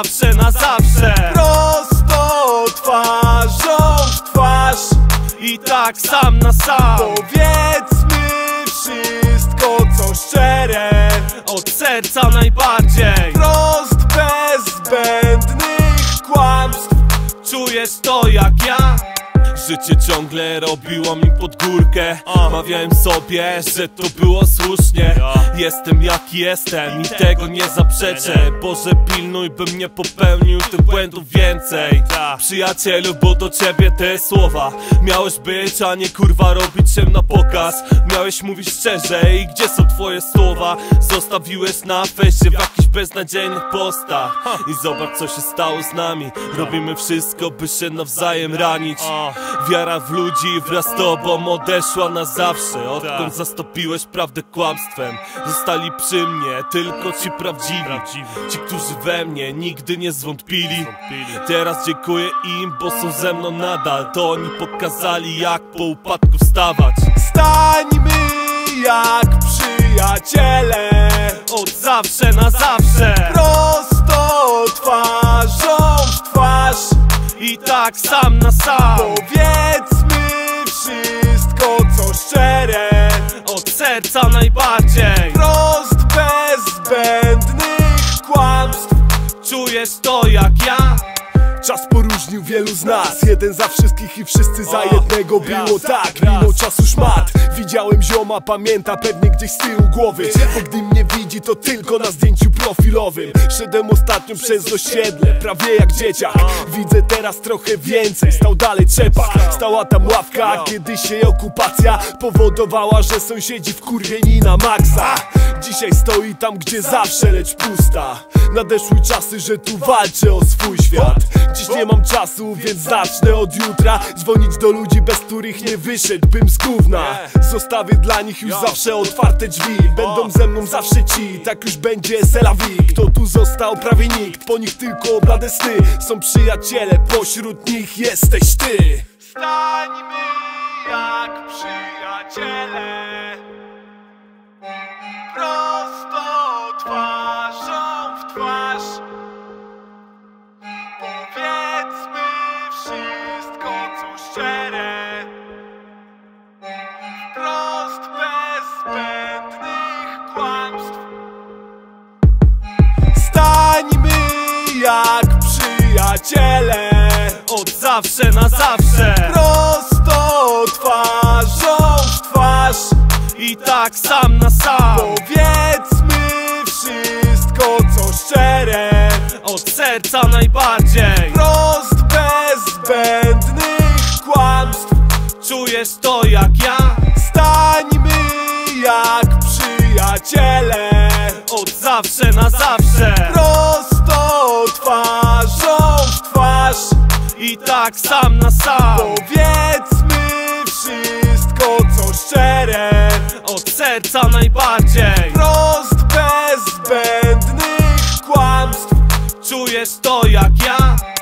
zawsze, na zawsze. Prosto twarzą w twarz I tak sam na sam powiedzmy wszystko, co szczere, od serca najbardziej. Wprost bez zbędnych kłamstw. Czujesz to jak ja? Życie ciągle robiło mi pod górkę. Mawiałem sobie, że to było słusznie. Jestem jaki jestem i tego nie zaprzeczę. Boże, pilnuj, bym nie popełnił tych błędów więcej. Przyjacielu, bo do ciebie te słowa miałeś być, a nie kurwa robić się na pokaz. Miałeś mówić szczerze i gdzie są twoje słowa? Zostawiłeś na fejsie w jakichś beznadziejnych postach. I zobacz, co się stało z nami. Robimy wszystko, by się nawzajem ranić. Wiara w ludzi wraz z tobą odeszła na zawsze. Odkąd zastąpiłeś prawdę kłamstwem, zostali przy mnie tylko ci prawdziwi. Ci, którzy we mnie nigdy nie zwątpili. Teraz dziękuję im, bo są ze mną nadal. To oni pokazali, jak po upadku wstawać. Stańmy jak przyjaciele, od zawsze na zawsze. prosto twarzą w twarz I tak sam na sam powiedzmy wszystko, co szczere, od serca najbardziej. Wprost bez zbędnych kłamstw. Czujesz to jak ja? Czas poróżnił wielu z nas, jeden za wszystkich i wszyscy za jednego. Było tak, minął czasu szmat. Widziałem zioma, pamięta pewnie gdzieś z tyłu głowy, bo gdy mnie widzi, to tylko na zdjęciu profilowym. Szedłem ostatnio przez osiedle, prawie jak dzieciak. Widzę teraz trochę więcej, stał dalej trzepak. Stała tam ławka, kiedyś jej okupacja powodowała, że sąsiedzi wkurwieni na maksa. Dzisiaj stoi tam, gdzie zawsze, lecz pusta. Nadeszły czasy, że tu walczę o swój świat. Dziś nie mam czasu, więc zacznę od jutra dzwonić do ludzi, bez których nie wyszedłbym z gówna. Zostawię dla nich już zawsze otwarte drzwi. Będą ze mną zawsze ci, tak już będzie c'est la vie. Kto tu został? Prawie nikt, po nich tylko blade sny. Są przyjaciele, pośród nich jesteś ty. Stańmy jak przyjaciele, prosto twarzą w twarz. Powiedzmy wszystko, co szczere, wprost bez zbędnych kłamstw. Stańmy jak przyjaciele, od zawsze na zawsze. prosto twarzą w twarz. I tak sam na sam Powiedzmy wszystko, co szczere, od serca najbardziej. Wprost bez zbędnych kłamstw. Czujesz to jak ja? Stańmy jak przyjaciele, od zawsze na zawsze. prosto twarzą w twarz. I tak sam na sam Powiedzmy wszystko, co szczere, od serca najbardziej. Wprost bez zbędnych kłamstw. Czujesz to jak ja?